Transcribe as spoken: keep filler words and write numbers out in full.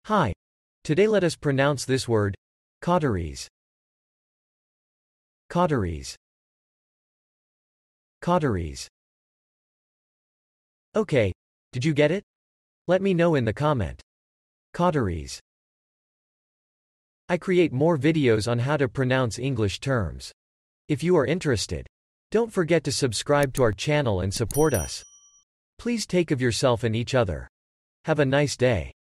Hi. Today let us pronounce this word, cauteries. Cauteries. Cauteries. Okay, did you get it? Let me know in the comment. Cauteries. I create more videos on how to pronounce English terms. If you are interested, don't forget to subscribe to our channel and support us. Please take of yourself and each other. Have a nice day.